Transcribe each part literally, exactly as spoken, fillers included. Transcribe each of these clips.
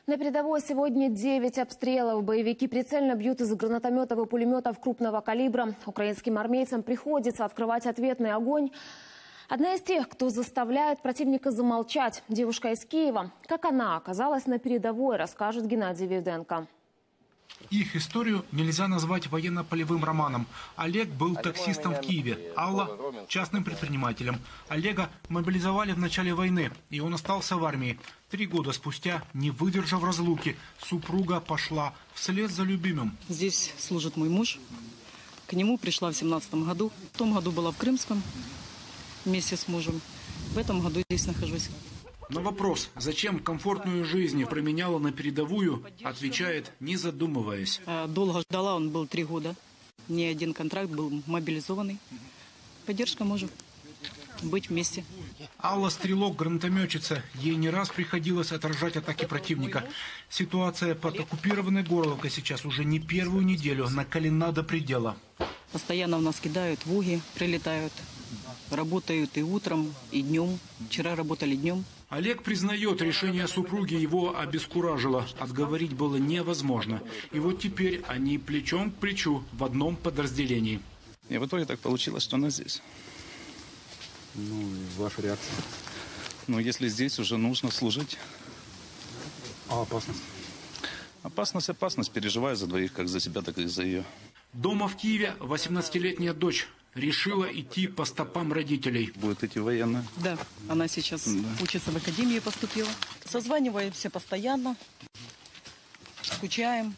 На передовой сегодня девять обстрелов. Боевики прицельно бьют из гранатометов и пулеметов крупного калибра. Украинским армейцам приходится открывать ответный огонь. Одна из тех, кто заставляет противника замолчать, девушка из Киева. Как она оказалась на передовой, расскажет Геннадий Вивденко. Их историю нельзя назвать военно-полевым романом. Олег был таксистом в Киеве, Алла – частным предпринимателем. Олега мобилизовали в начале войны, и он остался в армии. Три года спустя, не выдержав разлуки, супруга пошла вслед за любимым. Здесь служит мой муж. К нему пришла в семнадцатом году. В том году была в Крымском вместе с мужем. В этом году здесь нахожусь. На вопрос, зачем комфортную жизнь променяла на передовую, отвечает, не задумываясь. Долго ждала, он был три года. Ни один контракт был мобилизованный. Поддержка мужа. Быть вместе. Алла стрелок, гранатометчица. Ей не раз приходилось отражать атаки противника. Ситуация под оккупированной Горловкой сейчас уже не первую неделю накалена до предела. Постоянно у нас кидают, вуги прилетают. Работают и утром, и днем. Вчера работали днем. Олег признает, решение супруги его обескуражило. Отговорить было невозможно. И вот теперь они плечом к плечу в одном подразделении. И в итоге так получилось, что она здесь. Ну, ваша реакция? Ну, если здесь уже нужно служить. А опасность? Опасность, опасность. Переживаю за двоих, как за себя, так и за ее. Дома в Киеве восемнадцатилетняя дочь решила идти по стопам родителей. Будет идти военная? Да, она сейчас да. учится в академию, поступила. Созваниваемся постоянно, скучаем.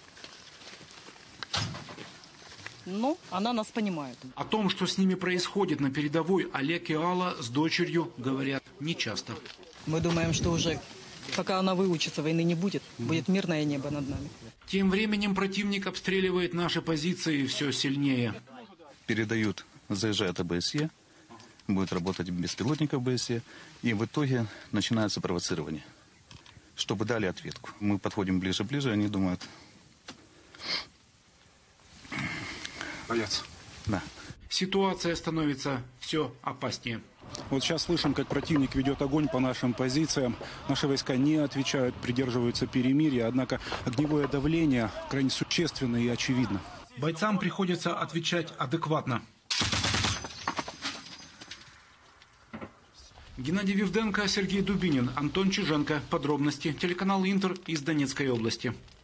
Но она нас понимает. О том, что с ними происходит на передовой, Олег и Алла с дочерью говорят нечасто. Мы думаем, что уже пока она выучится, войны не будет. Будет мирное небо над нами. Тем временем противник обстреливает наши позиции все сильнее. Передают, заезжает ОБСЕ, будет работать беспилотников ОБСЕ, и в итоге начинается провоцирование, чтобы дали ответку. Мы подходим ближе-ближе, они думают... Боятся. Да. Ситуация становится все опаснее. Вот сейчас слышим, как противник ведет огонь по нашим позициям. Наши войска не отвечают, придерживаются перемирия, однако огневое давление крайне существенно и очевидно. Бойцам приходится отвечать адекватно. Геннадий Вивденко, Сергей Дубинин, Антон Чиженко. Подробности. Телеканал Интер из Донецкой области.